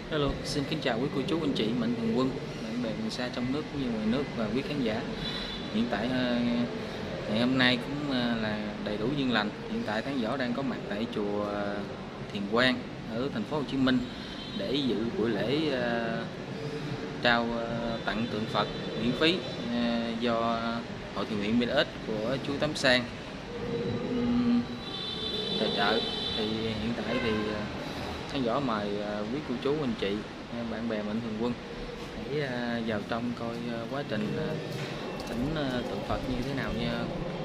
Hello, xin kính chào quý cô chú anh chị mạnh thường quân, bạn bè người xa trong nước cũng như ngoài nước và quý khán giả. Hiện tại ngày hôm nay cũng là đầy đủ duyên lành. Hiện tại Tháng Võ đang có mặt tại chùa Thiền Quang ở thành phố Hồ Chí Minh để dự buổi lễ trao tặng tượng Phật miễn phí do Hội Thiện nguyện BTS của chú Tám Sang tài trợ. Thì hiện tại thì Tháng Võ mời quý cô chú anh chị bạn bè mạnh thường quân để vào trong coi quá trình thỉnh tượng Phật như thế nào nha.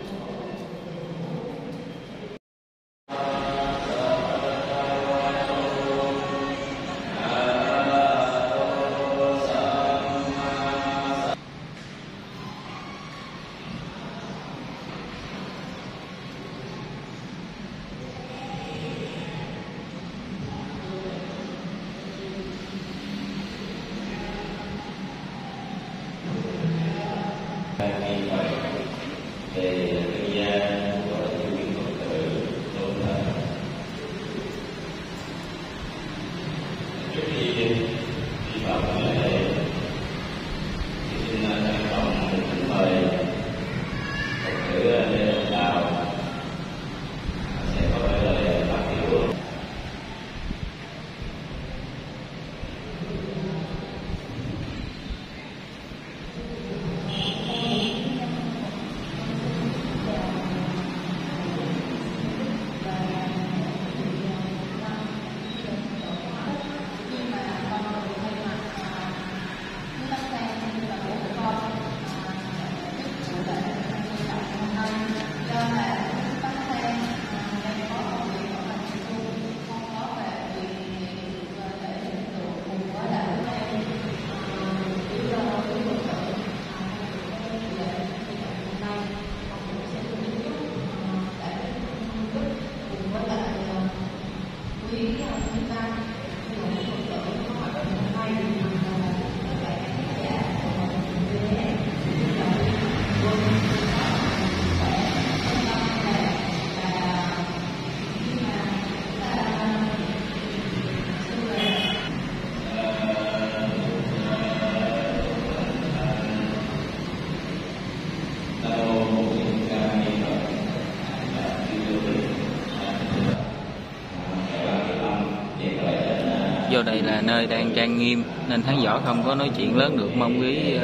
Do đây là nơi đang trang nghiêm nên Tháng Võ không có nói chuyện lớn được, mong quý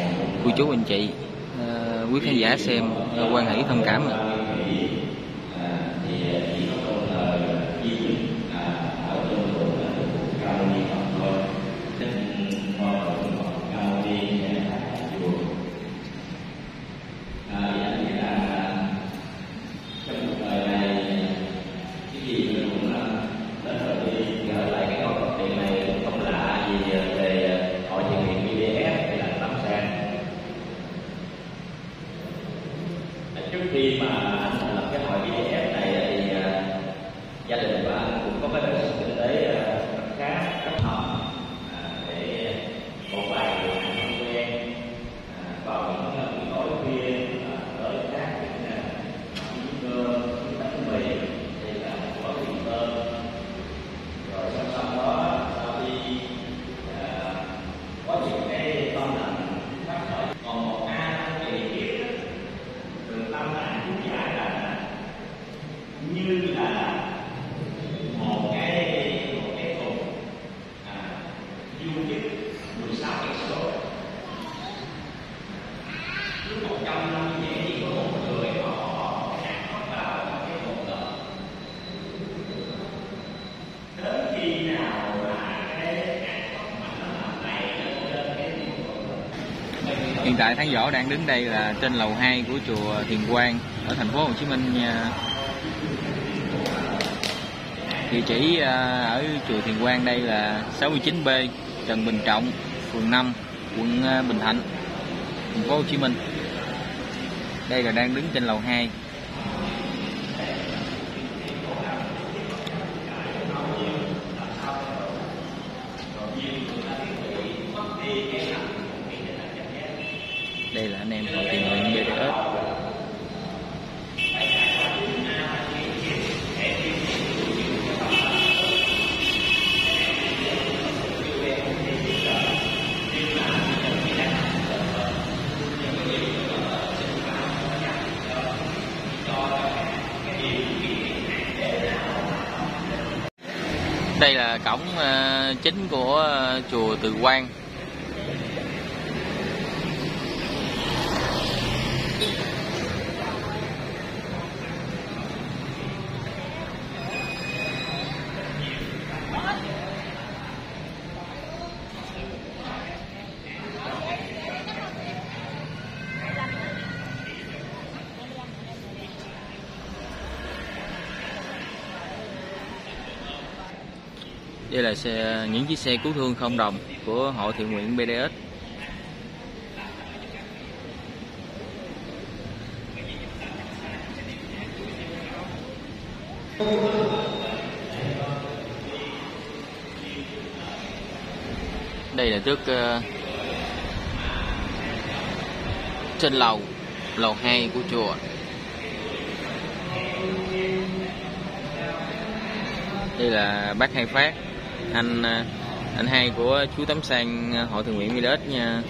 cô chú anh chị quý khán giả xem hoan hỷ thông cảm. Trước khi mà anh thành lập cái hội BTS này thì gia đình của anh cũng có cái đời sống kinh tế rất khá, rất hỏng, để một vài người anh không quen vào những buổi tối khuya tới các những cơm, những bánh mì hay là một gói mì tôm, rồi sau đó sau khi có những cái tâm lành phát khởi, còn một ai thì biết từ tâm tạng chú giải là như là một cái thùng du kích 16 cây số, cứ 100 năm như vậy chỉ có một người họ nạp vào cái thùng đó. Đến khi nào là cái Hiện tại Tháng Võ đang đứng đây là trên lầu 2 của chùa Thiền Quang ở thành phố Hồ Chí Minh nha. Địa chỉ ở chùa Thiền Quang đây là 69B Trần Bình Trọng, phường 5, quận Bình Thạnh, thành phố Hồ Chí Minh. Đây là đang đứng trên lầu 2. Đây là anh em Hội Thiện nguyện BTS. là cổng chính của chùa Từ Quan. Đây là những chiếc xe cứu thương không đồng của hội thiện nguyện BDS. Đây là trước trên lầu 2 của chùa. Đây là bác Hai Phát, anh hai của chú Tấm Sang hội thiện nguyện BDS nha.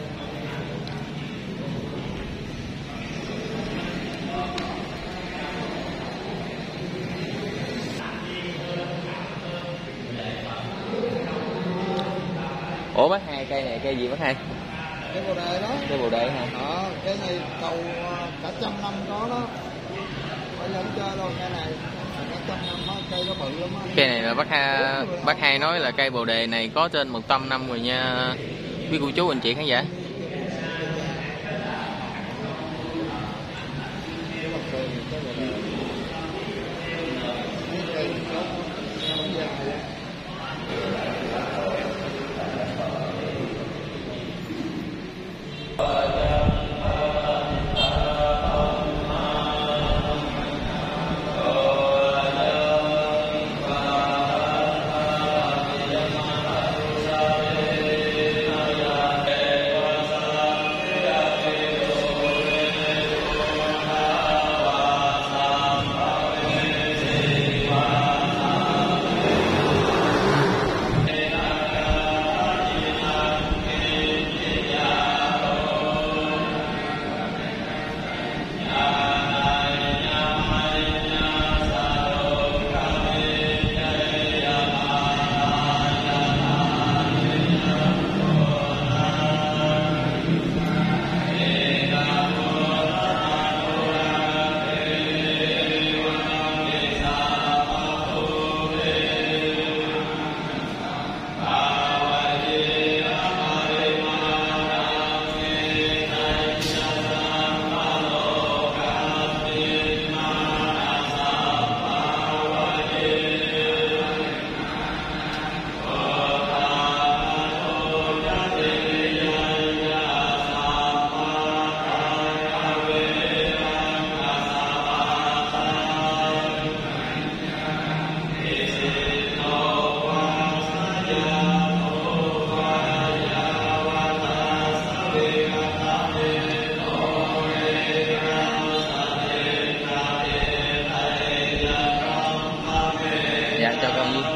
Ủa bác Hai, cây này cây gì bác Hai? Cây bồ đề đó. Cây bồ đề hả? Cây này cầu cả 100 năm có đó. Phải lên chơi luôn cây này. Cả 100 năm đó, cây nó bự lắm á. Cây này là bác Hai nói là cây bồ đề này có trên 100 năm rồi nha quý cô chú anh chị khán giả. Dạ cho con đi.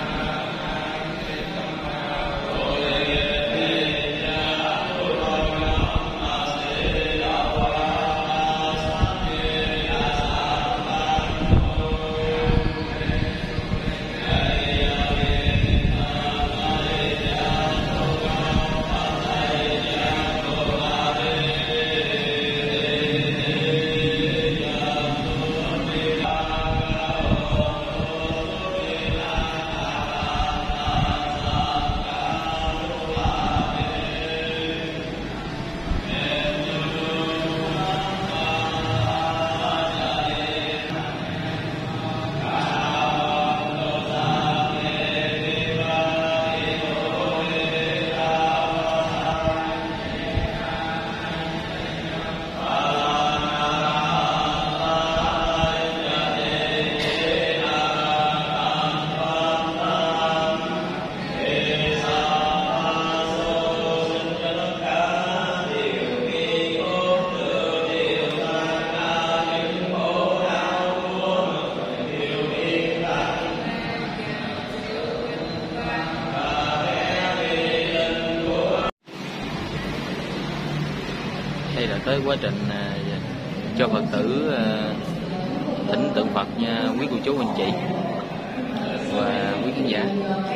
Đây là tới quá trình cho Phật tử thỉnh tượng Phật nha quý cô chú anh chị. và quý khán giả.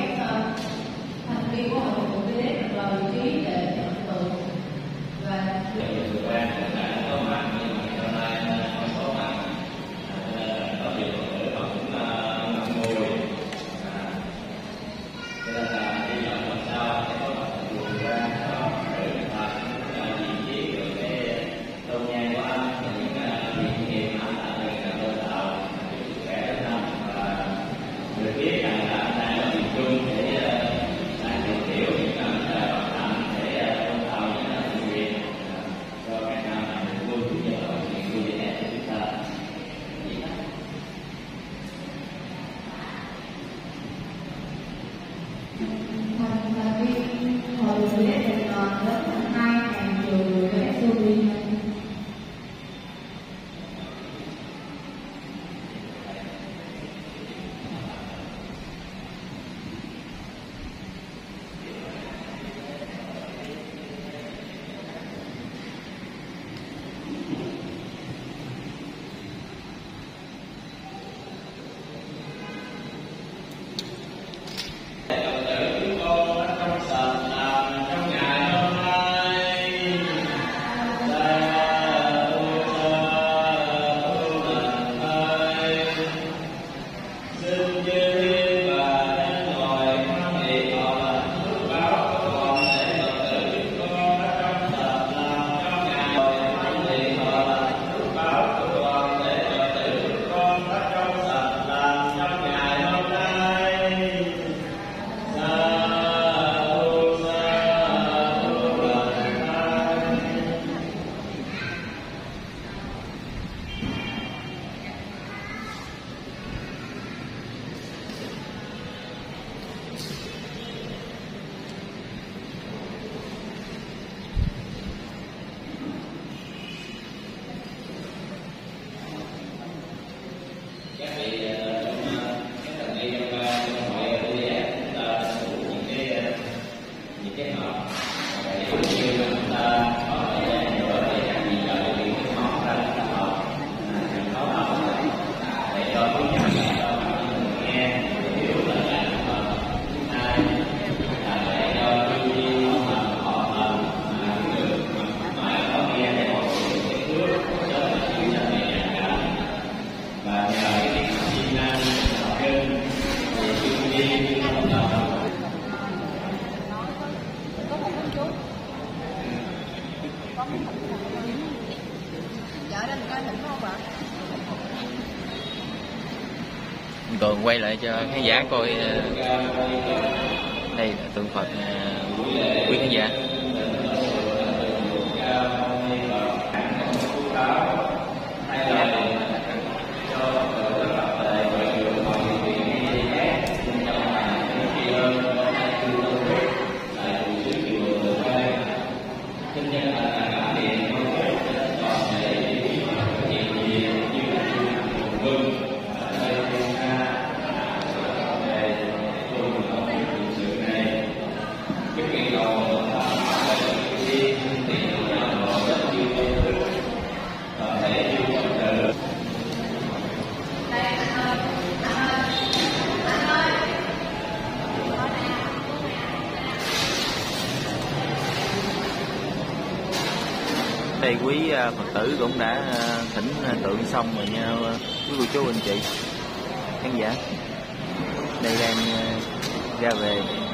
Rồi quay lại cho khán giả coi. Đây là tượng Phật quý khán giả. Đây quý Phật tử cũng đã thỉnh tượng xong rồi nha quý cô chú anh chị khán giả. Đây đang ra về